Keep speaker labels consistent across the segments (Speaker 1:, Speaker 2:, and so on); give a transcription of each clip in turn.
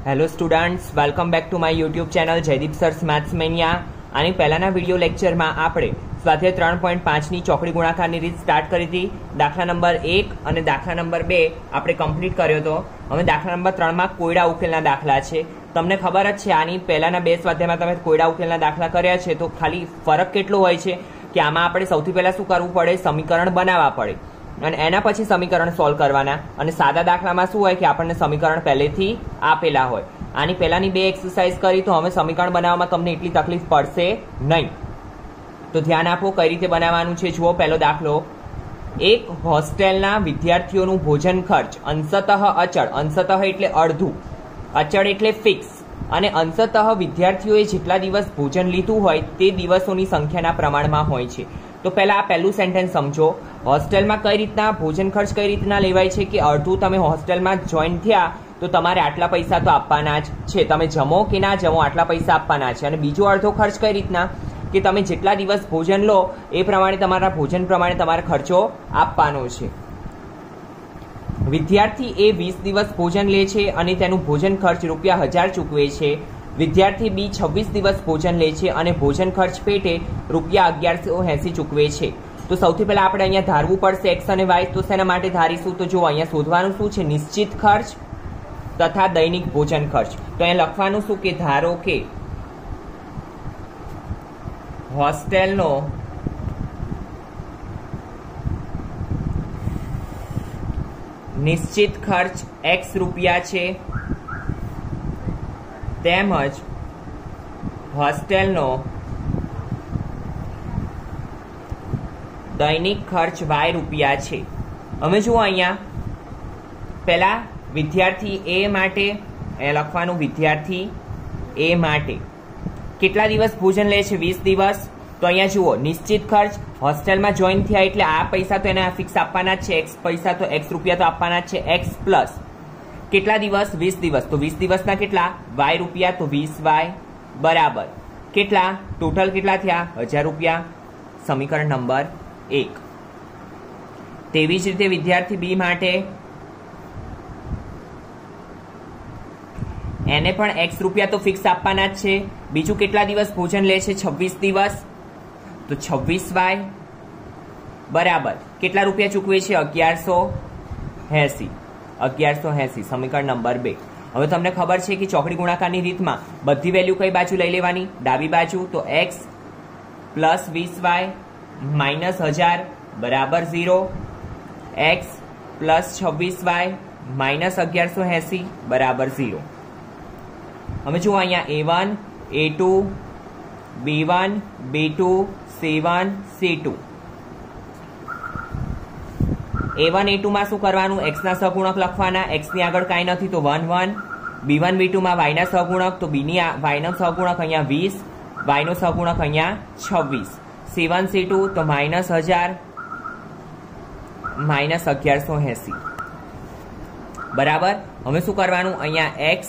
Speaker 1: Hello students, welcome back to my YouTube channel Jaydeep sir's maths mania. આની પહેલાના video લેક્ચરમાં આપણે સ્વાધ્યાય 3.5ની ચોકડી ગુણાકારની રીત સ્ટાર્ટ કરી હતી। દાખલા નંબર 1 અને દાખલા નંબર 2 આપણે કમ્પ્લીટ કર્યો હતો। હવે દાખલા નંબર 3માં કોયડા ઉકેલના દાખલા છે। તમને ખબર જ છે આની પહેલાના બે સ્વાધ્યાયમાં તમે કોયડા ઉકેલના દાખલા કર્યા છે, તો ખાલી ફરક કેટલો હોય છે કે આમાં આપણે સૌથી પહેલા શું કરવું પડે, સમીકરણ બનાવવા પડે અને એના પછી સમીકરણ સોલ્વ કરવાના। અને સાદા દાખલામાં શું હોય કે આપણને સમીકરણ પહેલેથી આપેલા હોય। આની પહેલાની બે એક્સરસાઇઝ કરી તો હવે સમીકરણ બનાવવામાં તમને એટલી તકલીફ પડશે નહીં। તો ધ્યાન આપો કઈ રીતે બનાવવાનું છે। જુઓ પહેલો દાખલો, એક હોસ્ટેલના વિદ્યાર્થીઓનું ભોજન ખર્ચ અંશતઃ અચળ, અંશતઃ એટલે અડધું, અચળ એટલે ફિક્સ, અને અંશતઃ વિદ્યાર્થીઓએ જેટલા દિવસ ભોજન લીધું હોય તે દિવસોની સંખ્યાના પ્રમાણમાં હોય છે। તો પહેલા આ પહેલું સેન્ટેન્સ સમજો। હોસ્ટેલમાં કઈ રીતના ભોજન ખર્ચ કઈ રીતના લેવાય છે કે અડધું તમે હોસ્ટેલમાં જોઈન થયા તો તમારે આટલા પૈસા તો આપવાના જ છે, તમે જમો કે ના જમો આટલા પૈસા આપવાના છે। અને બીજો અડધો ખર્ચ કઈ રીતના કે તમે જેટલા દિવસ ભોજન લો એ પ્રમાણે તમારા ભોજન પ્રમાણે તમારે ખર્ચો આપવાનો છે। વિદ્યાર્થી એ 20 દિવસ ભોજન લે છે અને તેનું ભોજન ખર્ચ ₹1000 ચૂકવે છે। વિદ્યાર્થી બી 26 દિવસ ભોજન લે છે અને ભોજન ખર્ચ પેટે ₹1180 ચૂકવે છે। તો સૌથી પહેલા આપણે અહીંયા ધારવું પડશે એક્સ અને વાય। તો શેના માટે ધારીશું? તો જો અહીંયા શોધવાનું શું છે, નિશ્ચિત ખર્ચ તથા દૈનિક ભોજન ખર્ચ। તો અહીંયા લખવાનું શું કે ધારો કે હોસ્ટેલનો નિશ્ચિત ખર્ચ x રૂપિયા છે તેમજ હોસ્ટેલનો દૈનિક ખર્ચ y રૂપિયા છે। હવે જુઓ અહીંયા પહેલા વિદ્યાર્થી એ માટે અહીંયા લખવાનું, વિદ્યાર્થી એ માટે કેટલા દિવસ ભોજન લે છે? 20 દિવસ। તો અહીંયા જુઓ નિશ્ચિત ખર્ચ, હોસ્ટેલમાં જોઈન થયા એટલે આ પૈસા તો એને ફિક્સ આપવાના જ છે, x પૈસા તો x રૂપિયા તો આપવાના જ છે, x પ્લસ કેટલા દિવસ? 20 દિવસ। તો 20 દિવસના કેટલા? y રૂપિયા, તો 20y બરાબર કેટલા? ટોટલ કેટલા થયા? 1000 રૂપિયા। સમીકરણ નંબર 1। તેવી જ રીતે વિદ્યાર્થી બી માટે એને પણ x રૂપિયા તો ફિક્સ આપવાના જ છે। બીજું કેટલા દિવસ ભોજન લે છે? 26 દિવસ। તો 26y બરાબર કેટલા રૂપિયા ચૂકવે છે? 1180। 1180 સમીકરણ નંબર 2। હવે તમને ખબર છે કે ચોકડી ગુણાકારની રીતમાં બધી વેલ્યુ કઈ બાજુ લઈ લેવાની? ડાબી બાજુ। તો x પ્લસ 20y માઇનસ 1000 બરાબર 0, x પ્લસ 26y માઇનસ 1180 બરાબર 0। હવે જુઓ અહીંયા a1 a2 b1 b2 c1 c2। a1 a2 માં શું કરવાનું? x ના સહગુણક લખવાના, x ની આગળ કાંઈ નથી તો 1 1। b1 b2 માં y ના સહગુણક, તો b ની y નો સહગુણક અહીંયા 20, y નો સહગુણક અહીંયા 26, c1 c2 તો માઇનસ 1000 માઇનસ 1180 બરાબર। હવે શું કરવાનું? અહીંયા x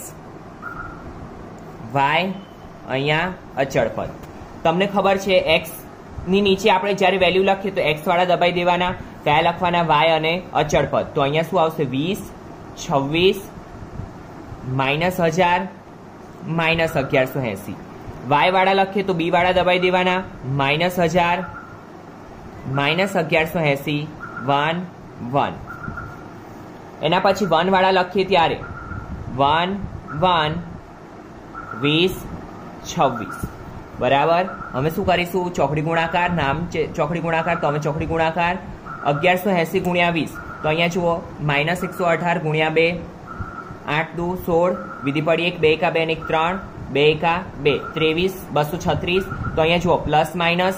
Speaker 1: y અહીંયા અચળ પદ। તમને ખબર છે x ની નીચે આપણે જ્યારે વેલ્યુ લખીએ તો x વાળા દબાઈ દેવાના, કયા લખવાના? y અને અચળ પદ। તો અહીંયા શું આવશે? 20 26 માઇનસ 1000 માઇનસ 1180। y વાળા લખીએ તો b વાળા દબાઈ દેવાના, માઇનસ 1000 માઇનસ 1180 1 1। એના પછી 1 વાળા લખીએ ત્યારે 1 1 20 26 બરાબર। હવે શું કરીશું? ચોકડી ગુણાકાર, નામ છે ચોકડી ગુણાકાર, તો અમે ચોકડી ગુણાકાર 1180 ગુણ્યા 20। તો અહીંયા જુઓ માઇનસ 118 ગુણ્યા 2, 8 2 16, વિધિ પડી 1 2 એકા 2 ને 1 3, 2 એકા 2 23 236। તો અહીંયા જુઓ પ્લસ માઇનસ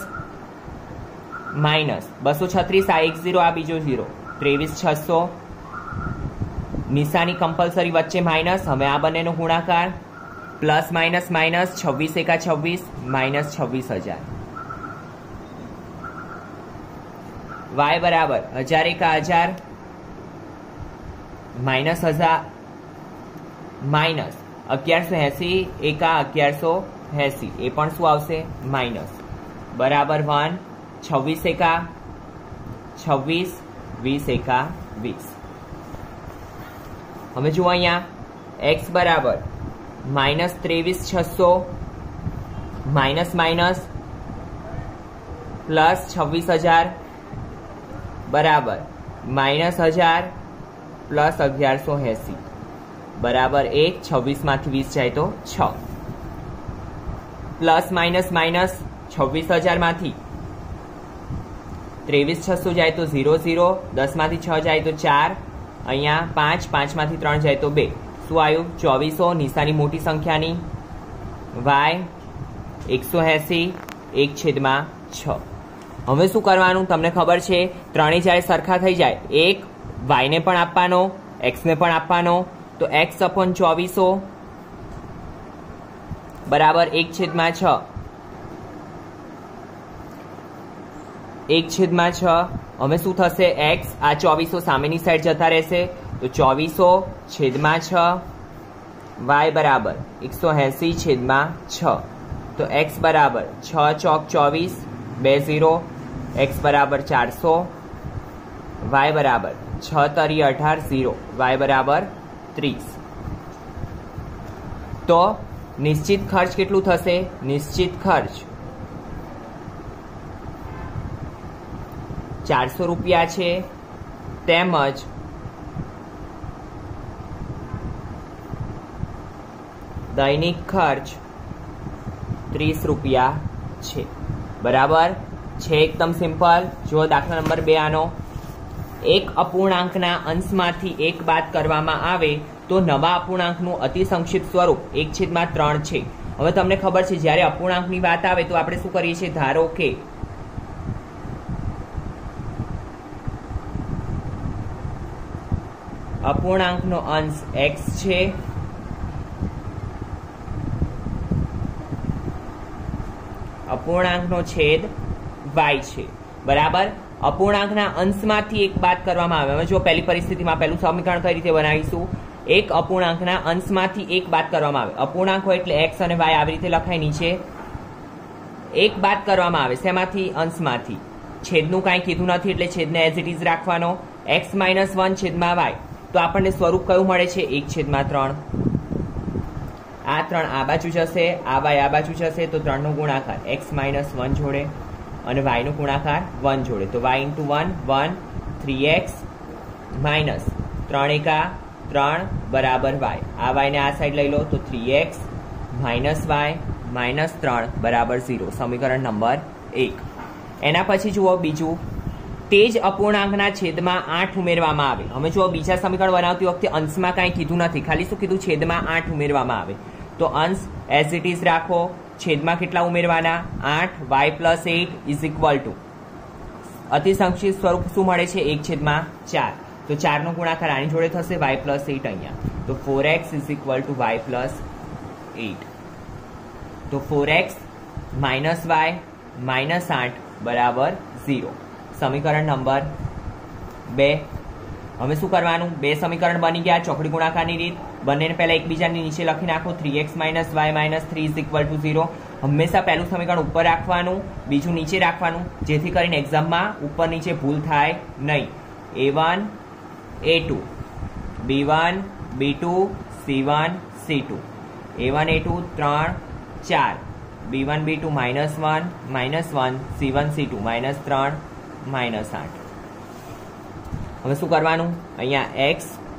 Speaker 1: માઇનસ 236, આ 1 0 આ બીજો 0, 23 600, નિશાની કમ્પલસરી વચ્ચે માઇનસ। હવે આ બંનેનો ગુણાકાર પ્લસ માઇનસ માઇનસ 26 એકા 26 માઇનસ 26000, y બરાબર 1000 એકા 1000 માઇનસ 1000 માઇનસ 1180 એકા 1180, એ પણ શું આવશે? માઇનસ બરાબર 1, 26 એકા 26 20 એકા 20। હવે જુઓ અહીંયા x બરાબર माइनस 23,600 माइनस माइनस प्लस 26,000 बराबर माइनस 1000 प्लस 1180 बराबर 1। 26 मांथी 20 जाए तो 6 प्लस माइनस माइनस 26,000 मांथी 23,600 जाए तो 0 0। 10 मांथी 6 जाए तो 4 अहींया 5 5 मांथी 3 जाए तो 2 શું આવ્યું 2400 નિશાની મોટી સંખ્યાની y 180 1/6। હવે શું કરવાનું તમને ખબર છે ત્રણે જ્યારે સરખા થઈ જાય એક y ને પણ આપવાનો x ને પણ આપવાનો તો x upon 2400 બરાબર 1/6 1/6। હવે શું થશે x આ 2400 સામેની સાઈડ જતા રહેશે तो 2400/6 y बराबर 180/6 तो x बराबर 6 चौक 24 2 0 x बराबर 400 y बराबर 6 तरी 18 0 y बराबर 30। तो निश्चित खर्च केटलू थशे निश्चित खर्च 400 रुपया छे तेमज दैनिक खर्च 30 रुपया छे बराबर छे एकदम सिंपल। जो दाखला नंबर 2 आनो एक अपूर्णांकना अंशमांथी 1 बाद करवामां आवे तो नवा अपूर्णांकनुं अति संक्षिप्त स्वरूप 1/3 छे। हवे तमने खबर छे ज्यारे अपूर्णांकनी वात आवे तो आपणे शुं करीए छीए धारो के अपूर्णांकनो अंश x छे अपूर्णांकनो छेद y छे बराबर। अपूर्णांकना अंशमांथी 1 बाद करवामां आवे। हवे जो पहली परिस्थितिमां पहेलुं समीकरण कई रीते बनावीशुं एक अपूर्णांकना अंशमांथी 1 बाद करवामां आवे। अपूर्णांक होय एटले x अने y આવી રીતે લખાય નીચે 1 બાદ કરવામાં આવે શેમાંથી અંશમાંથી છેદનું કાંઈ કીધું નથી એટલે છેદને એઝ ઇટ ઇઝ રાખવાનો x - 1/y તો આપણને સ્વરૂપ કયું મળે છે 1/3। आ 3 आ बाजू जशे आ y आ बाजू जशे तो 3 नो गुणाकार x - 1 जोड़े અને y નો ગુણાકાર 1 जोड़े तो y × 1 1 3x माइनस 3 × 3 बराबर y। आ y ने आ साइड लई लो तो 3x माइनस y माइनस 3 बराबर 0 समीकरण नंबर 1। एना पछी जुओ बीजू तेज अपूर्णांकना छेदमां 8 उमेरवामां आवे। हवे जो बीजा समीकरण बनावती वखते अंशमां कांई कीधुं नथी खाली शुं कीधुं छेदमां 8 उमेरवामां आवे तो अंश एज इट इज राखो छेदमां केटला उमेरवाना 8 y + 8 = अति संक्षिप्त स्वरूप शुं मळे छे 1/4 तो 4 नो गुणाकार आनी जोड़े थशे y + 8 अहींया तो 4x = y + 8 तो 4x - y - 8 बराबर 0 समीकरण नंबर 2। हमें शू करवानुं बे समीकरण बनी गया चौकड़ी गुणाकारनी रीत बंनेने पहला एकबीजानी नीचे लखी नाखो 3x - y - 3 = 0। हमेशा पहलू समीकरण ऊपर राखवानुं बीजू नीचे राखवानुं जेथी करीने एक्जाम में ऊपर नीचे भूल थाय नहीं। a1 a2 b1 b2 c1 c2 a1 a2 3 4 b1 b2 -1 c1 c2 -3 -8। હવે શું કરવાનું અહીંયા x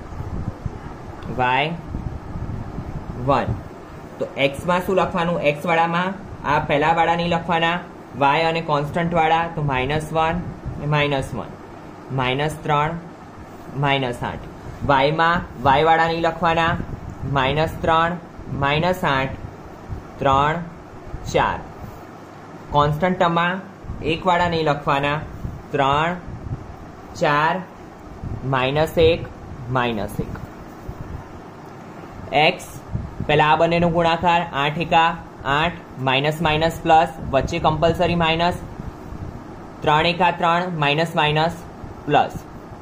Speaker 1: y 1 તો x માં શું લખવાનું x વાળામાં આ પહેલા વાળા નહીં લખવાના y અને કોન્સ્ટન્ટ વાળા તો -1 -1 -3 -8 y માં y વાળા નહીં લખવાના -3 -8 3 4 કોન્સ્ટન્ટ ટર્મમાં એક વાળા નહીં લખવાના 3 4 -1 -1 x पहला आ बने गुणाकार 8 × 8 माइनस माइनस प्लस वच्चे compulsory minus 3 × 3 minus minus plus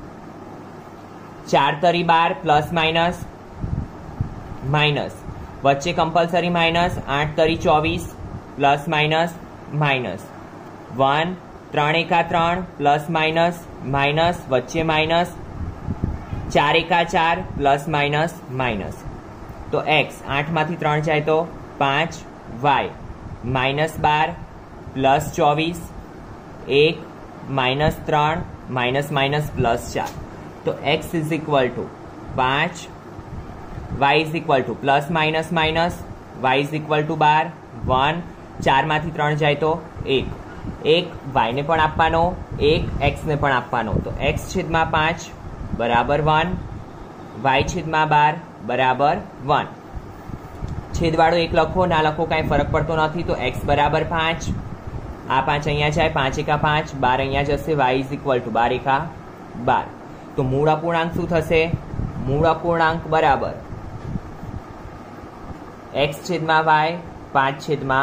Speaker 1: 4 तरी 12 प्लस माइनस माइनस वच्चे कंपलसरी माइनस 8 तरी 24 plus minus minus 1 3 × 3 plus minus minus वच्चे माइनस 4 × 4 प्लस माइनस माइनस तो x 8 માંથી 3 જાય તો 5 y -12 +24 1 -3 माइनस प्लस 4 तो x is equal to 5 y is equal to plus minus minus y is equal to 12 1 4 માંથી 3 જાય તો 1 y ને પણ આપવાનો 1 x ને પણ આપવાનો તો x છેદમાં 5 બરાબર 1 y છેદમાં 12 બરાબર 1 છેદવાળો 1 લખો ના લખો કાંઈ ફરક પડતો નથી તો x બરાબર 5 आ 5 अँ जाए 5 एका 5 12 अँ जैसे y इज इक्वल टू 12 एका 12 तो मूल अपूर्णांक शू थशे मूल अपूर्णांक बराबर x छेदमा y 5 छेदमा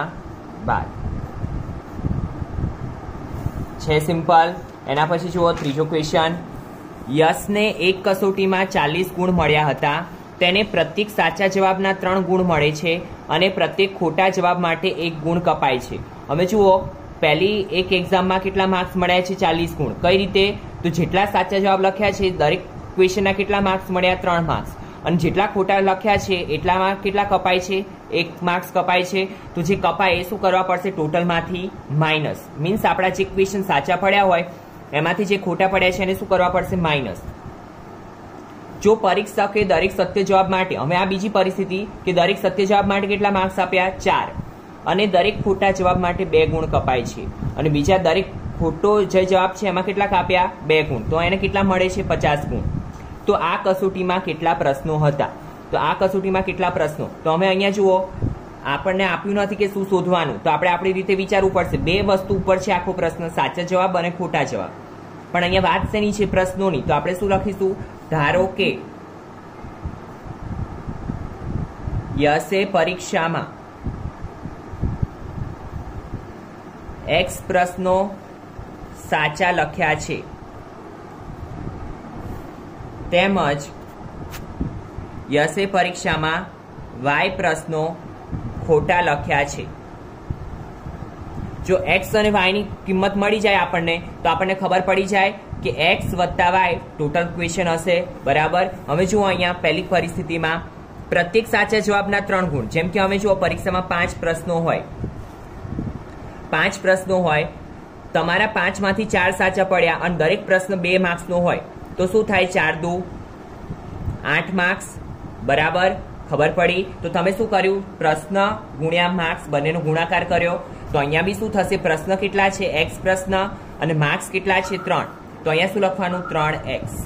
Speaker 1: 12 छे सिंपल। एना पछी जुओ त्रीजो क्वेश्चन यश ने एक कसोटी में 40 गुण मळ्या हता तेने प्रत्येक साचा जवाबना 3 गुण मळे छे अने प्रत्येक खोटा जवाब माटे 1 गुण कपाय छे। हवे जुओ पहली एक एग्जाम में केटला मार्क्स मळ्या छे 40 गुण कई रीते तो जेटला साचा जवाब लख्या छे दरेक क्वेश्चन केटला मार्क्स मळ्या 3 मार्क्स अने जेटला खोटा लख्या छे एटलामां केटला कपाय छे 1 मार्क्स कपाय छे तो जे कपाय ए शुं करवा पड़शे टोटल मांथी माइनस मीन्स आपड़ा जे क्वेश्चन साचा पड्या होय एमांथी जे खोटा पड्या छे एने शुं करवा पड़शे माइनस। जो परीक्षके दरेक सत्य जवाब माटे हवे आ बीजी परिस्थिति के दरेक सत्य जवाब माटे केटला मार्क्स आप्या 4 અને દરેક ખોટા જવાબ માટે 2 ગુણ કપાય છે અને બીજા દરેક ખોટો જે જવાબ છે એમાં કેટલા કાપ્યા 2 ગુણ તો એને કેટલા મળે છે 50 ગુણ। તો આ કસોટીમાં કેટલા પ્રશ્નો હતા તો આ કસોટીમાં કેટલા પ્રશ્નો તો અમે અહીંયા જુઓ આપણને આપ્યું નથી કે શું શોધવાનું તો આપણે આપણી રીતે વિચારવું પડશે બે વસ્તુ ઉપર છે આખો પ્રશ્ન સાચા જવાબ અને ખોટા જવાબ પણ અહીંયા વાત શેની છે પ્રશ્નોની તો આપણે શું લખીશું ધારો કે યશે પરીક્ષામાં एक्स प्रश्नों साचा लख्या छे तेमज यशे परीक्षा में वाय प्रश्नों खोटा लख्या छे। जो एक्स और वाय नी किंमत मळी जाए आपने तो आपने खबर पड़ी जाए कि एक्स वत्ता वाय टोटल क्वेश्चन हशे बराबर। हमें जुओ अहींया पहली परिस्थिति में प्रत्येक साचा जवाबना 3 गुण जेम के हमें जुओ परीक्षा में 5 प्रश्नों होय 5 प्रश्नों होय तमारा 5 मांथी 4 साचा पड्या अने दरेक प्रश्न 2 मार्क्स नो होय तो शुं थाय 4 दू 8 मार्क्स बराबर खबर पड़ी। तो तमे शुं कर्युं प्रश्न गुण्या मार्क्स बनेनो गुणाकार कर्यो तो अहींया बी शुं थशे प्रश्न केटला छे x प्रश्न अने मार्क्स केटला छे 3 तो अहींया शुं लखवानुं 3x।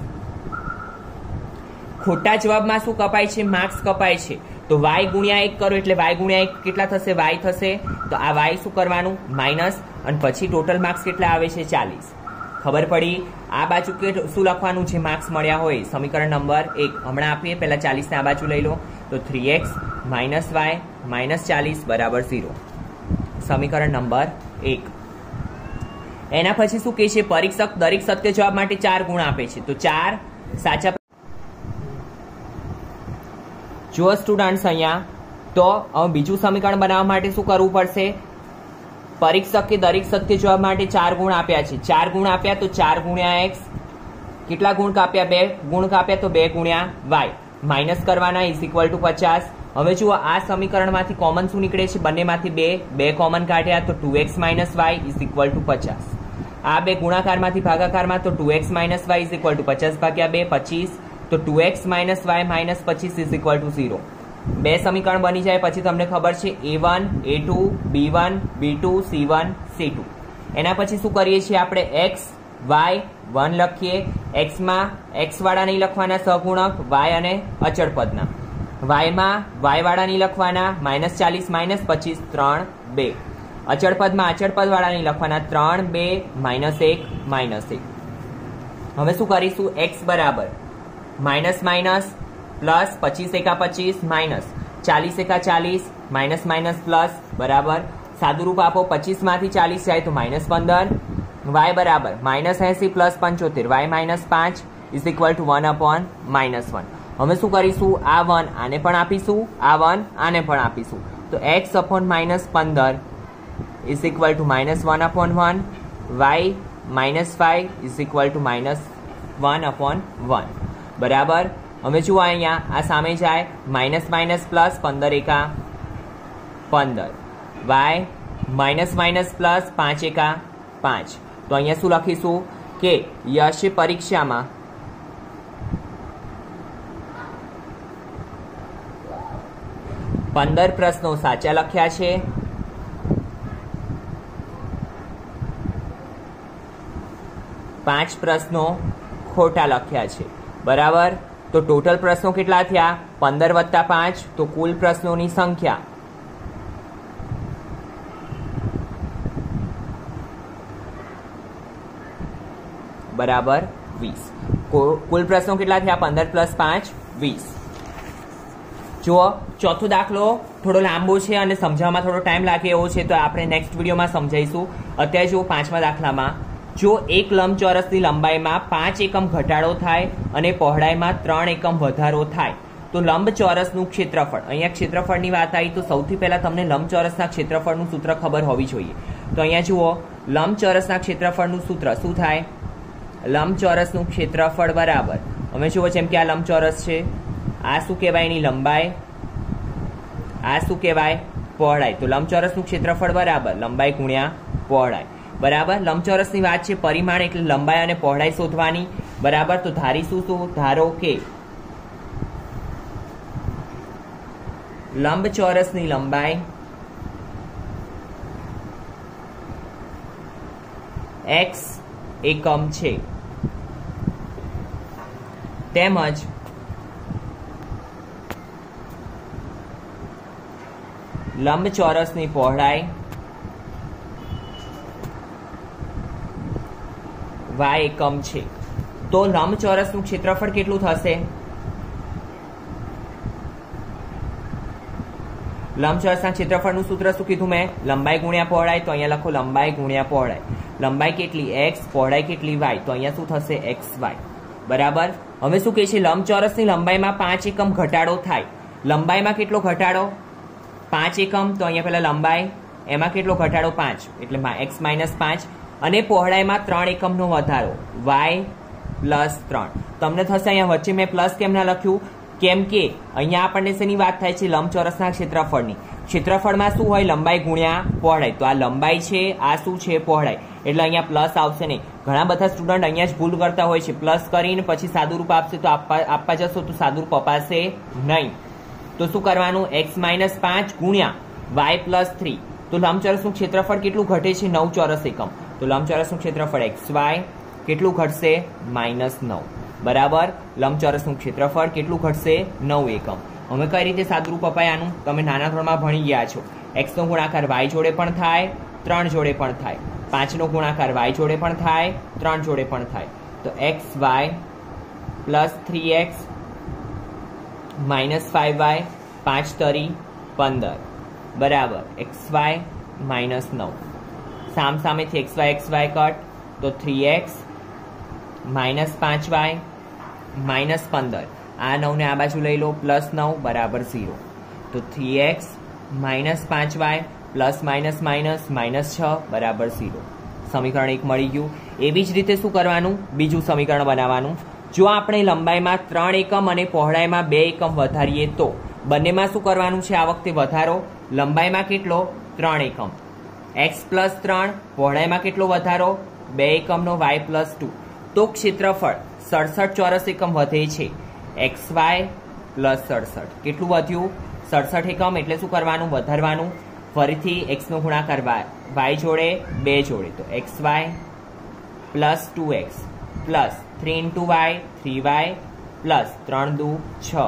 Speaker 1: खोटा जवाबमां शुं कपाय छे मार्क्स कपाय छे तो y गुण्या 1 करो एटले y गुण्या 1 केटला थशे y थशे तो आ y शुं करवानुं माइनस अने पछी टोटल मार्क्स केटला आवे छे 40 खबर पड़ी। आ बाजू के शुं लखवानुं छे मार्क्स मळ्या होय समीकरण नंबर 1 हमणां आपीए पहेला 40 ने आ बाजू लई लो तो 3x - y - 40 बराबर 0 समीकरण नंबर 1। एना पछी शुं कहे छे परीक्षक दरेक सत्य जवाब माटे 4 गुण आपे छे तो 4 साचा जो स्टूडेंट्स अहींया तो बीजू समीकरण बनाववा माटे शुं करवुं पड़शे परीक्षके दरेक सत्य जवाब माटे 4 गुण आप्या छे 4 गुण आप्या तो 4 गुण्या x केटला गुण काप्या 2 गुण काप्या तो 2 गुण्या y माइनस करवाना इज इक्वल टू 50। हवे जुओ आ समीकरणमांथी कॉमन शुं निकळे छे बंनेमांथी 2 कॉमन काढ्या तो 2x - y is equal to 50। आ 2 गुणाकारमांथी भागाकारमां तो 2x - y is equal to 50 भाग्या 2 25 तो 2x - y - 25 is equal to 0। 2 समीकरण बनी जाए पछी तमने खबर छे a1 a2 b1 b2 c1 c2 एना पछी शुं करीए छीए आपणे x y 1 लखीए x में x वाळा नहीं लखवाना सहगुणक y अने अचल पदना y में y वाळा नहीं लखवाना -40 - 25 3 2 अचल पद में अचल पद वाळा नहीं लखवाना 3 2 -1 -1। हवे शुं करीशुं x बराबर माइनस माइनस प्लस 25 एका 25 माइनस 40 एका 40 माइनस माइनस प्लस बराबर सादुरूप आपो 25 मांथी 40 जाए तो -15 y बराबर -80 plus 75 y -5 is equal to 1/-1। हमें शुं करीशुं आ 1 आने पण आपीशुं आ 1 आने पण आपीशुं तो x/-15 is equal to -1/1 y -5 is equal to -1/1 बराबर। હવે જુઓ અહીંયા આ સામે જાય માઇનસ માઇનસ પ્લસ 15 એકા 15 વાય માઇનસ માઇનસ પ્લસ 5 એકા 5. તો અહીંયા શું લખીશું કે યશ પરીક્ષામાં 15 પ્રશ્નો સાચા લખ્યા છે, 5 પ્રશ્નો ખોટા લખ્યા છે. બરાબર. તો ટોટલ પ્રશ્નો કેટલા થયા? 15 વત્તા 5, તો કુલ પ્રશ્નોની સંખ્યા બરાબર 20. કુલ પ્રશ્નો કેટલા થયા? 15 પ્લસ 5 20. જુઓ ચોથો દાખલો થોડો લાંબો છે અને સમજાવવામાં થોડો ટાઈમ લાગે એવો છે, તો આપણે નેક્સ્ટ વિડીયોમાં સમજાવીશું. અત્યારે જુઓ પાંચમા દાખલામાં, જો એક લંબચોરસની લંબાઈમાં 5 એકમ ઘટાડો થાય અને પહોળાઈમાં 3 એકમ વધારો થાય તો લંબચોરસનું ક્ષેત્રફળ. અહીંયા ક્ષેત્રફળની વાત આવી તો સૌથી પહેલા તમને લંબચોરસના ક્ષેત્રફળનું સૂત્ર ખબર હોવી જોઈએ. તો અહીંયા જુઓ લંબચોરસના ક્ષેત્રફળનું સૂત્ર શું થાય? લંબચોરસનું ક્ષેત્રફળ બરાબર, અમે જુઓ જેમ કે આ લંબચોરસ છે, આ શું કહેવાય? એની લંબાઈ, આ શું કહેવાય? પહોળાઈ. તો લંબચોરસનું ક્ષેત્રફળ બરાબર લંબાઈ ગુણ્યા પહોળાઈ. બરાબર. લંબચોરસની વાત છે, પરિમાણ એટલે લંબાઈ અને પહોળાઈ શોધવાની. બરાબર. તો ધારીશું શું? ધારો કે લંબચોરસની લંબાઈ x એકમ છે તેમજ લંબચોરસની પહોળાઈ y એકમ છે, તો લંબચોરસનું ક્ષેત્રફળ કેટલું થશે? લંબચોરસના ક્ષેત્રફળનું સૂત્ર શું કીધું મેં? લંબાઈ ગુણ્યા પહોળાઈ. તો અહીંયા લખો લંબાઈ ગુણ્યા પહોળાઈ. લંબાઈ કેટલી? x, પહોળાઈ કેટલી? y. તો અહીંયા શું થશે? xy. બરાબર. હવે શું કહે છે? લંબચોરસની લંબાઈમાં 5 એકમ ઘટાડો થાય. લંબાઈમાં કેટલો ઘટાડો? 5 એકમ. તો અહીંયા પેલા લંબાઈ, એમાં કેટલો ઘટાડો? 5, એટલે x માઇનસ 5. અને પહોળાઈમાં 3 એકમનો વધારો y પ્લસ 3. તમને થશે અહીંયા વચ્ચે મેં પ્લસ કેમ ના લખ્યું? કેમ કે અહીંયા આપણને શેની વાત થાય છે? લંબચોરસના ક્ષેત્રફળની. ક્ષેત્રફળમાં શું હોય? લંબાઈ ગુણ્યા પહોળાઈ. તો આ લંબાઈ છે, આ શું છે? પહોળાઈ. એટલે અહીંયા પ્લસ આવશે નહીં. ઘણા બધા સ્ટુડન્ટ અહીંયા જ ભૂલ કરતા હોય છે, પ્લસ કરીને પછી સાદુરૂપ આપશે તો આપવા જશો તો સાદુરૂપ અપાશે નહીં. તો શું કરવાનું? x માઇનસ 5 ગુણ્યા y પ્લસ 3. તો લંબચોરસનું ક્ષેત્રફળ કેટલું ઘટે છે? 9 ચોરસ એકમ. તો લંબચોરસનું ક્ષેત્રફળ xy કેટલું ઘટશે? -9. બરાબર. લંબચોરસનું ક્ષેત્રફળ કેટલું ઘટશે? 9 એકમ. હવે કઈ રીતે સાદુરૂપ અપાય આનું? તમે નાના ધોરણમાં ભણી ગયા છો. x નો ગુણાકાર y જોડે પણ થાય, 3 જોડે પણ થાય. 5 નો ગુણાકાર y જોડે પણ થાય, 3 જોડે પણ થાય. તો xy plus 3x minus 5y 5 તરી 15 બરાબર xy માઇનસ 9. સામ સામેથી xy કટ, તો 3x માઇનસ 5y માઇનસ 15. આ 9 ને આ બાજુ લઈ લો, પ્લસ 9 બરાબર 0. તો 3x minus 5y plus minus minus minus 6 બરાબર 0. સમીકરણ 1 મળી ગયું. એવી જ રીતે શું કરવાનું? બીજું સમીકરણ બનાવવાનું. જો આપણે લંબાઈમાં 3 એકમ અને પહોળાઈમાં 2 એકમ વધારીએ તો બંનેમાં શું કરવાનું છે? આ વખતે વધારો. લંબાઈમાં કેટલો? 3 એકમ. x plus 3. પહોળાઈમાં કેટલો વધારો? 2 એકમનો y પ્લસ 2. તો ક્ષેત્રફળ 67 ચોરસ એકમ વધે છે. xy પ્લસ 67 કેટલું વધ્યું? 67 એકમ. એટલે શું કરવાનું? વધારવાનું. ફરીથી x નો ગુણાકાર y જોડે 2 જોડે, તો xy plus 2x plus 3 into y 3y plus 3 દુ 6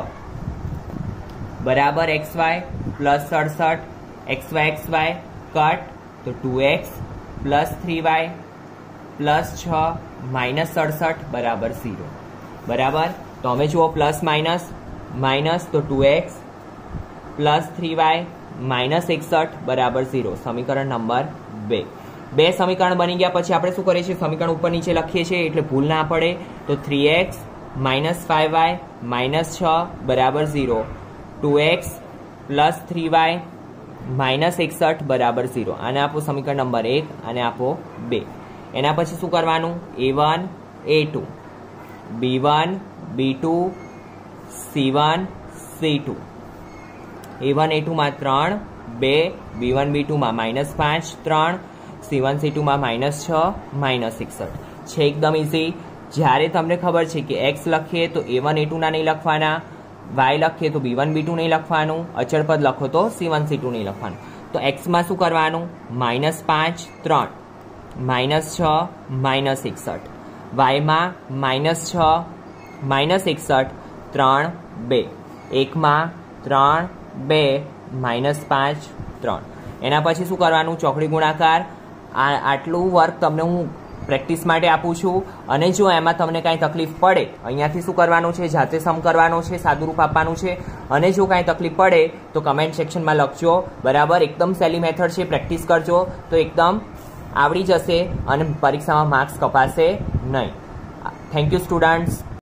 Speaker 1: બરાબર xy પ્લસ 67. xy કટ, તો 2x plus 3y plus 6 minus 67 બરાબર 0. બરાબર. તો હવે જુઓ પ્લસ માઇનસ માઇનસ, તો 2x પ્લસ 3y માઇનસ 61 બરાબર 0. સમીકરણ નંબર 2. 2 સમીકરણ બની ગયા પછી આપણે શું કરીએ છીએ? સમીકરણ ઉપર નીચે લખીએ છીએ એટલે ભૂલ ના પડે. તો 3x માઇનસ 5y માઇનસ 6 બરાબર 0. 2x પ્લસ 3y માઇનસ 61 બરાબર 0. આને આપો સમીકરણ નંબર 1, અને આપો 2. એના પછી શું કરવાનું? a1 a2 b1 b2 C1 C2 A1 A2 માં 3 2 B1 B2 માં -5 3 C1 C2 માં -6 -61 છે એકદમ ઇઝી। જ્યારે તમને ખબર છે કે x લખીએ તો A1 A2 ના નહીં લખવાના, y લખીએ તો B1 B2 નહીં લખવાનું, અચળ પદ લખો તો C1 C2 નહીં લખવાનું। તો x માં શું કરવાનું? -5 3 -6 -61 y માં -6 -61 3 2 1 માં 3 2 -5 3 એના પછી શું કરવાનું? ચોકડી ગુણાકાર। આટલું વર્ક તમને હું પ્રેક્ટિસ માટે આપું છું, અને જો એમાં તમને કાંઈ તકલીફ પડે, અહીંયાથી શું કરવાનું છે? જાતે સમ કરવાનો છે, સાદુરૂપ આપવાનું છે, અને જો કાંઈ તકલીફ પડે તો કમેન્ટ સેક્શનમાં લખજો, બરાબર? એકદમ સહેલી મેથડ છે, પ્રેક્ટિસ કરજો તો એકદમ આવડી જશે અને પરીક્ષામાં માર્ક્સ કપાશે નહીં। Thank you students.